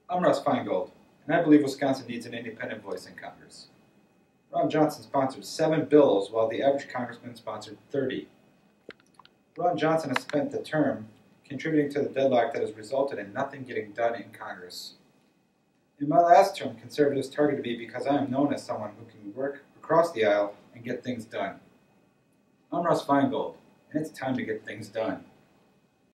I'm Russ Feingold, and I believe Wisconsin needs an independent voice in Congress. Ron Johnson sponsored 7 bills, while the average congressman sponsored 30. Ron Johnson has spent the term contributing to the deadlock that has resulted in nothing getting done in Congress. In my last term, conservatives targeted me because I am known as someone who can work across the aisle and get things done. I'm Russ Feingold, and it's time to get things done.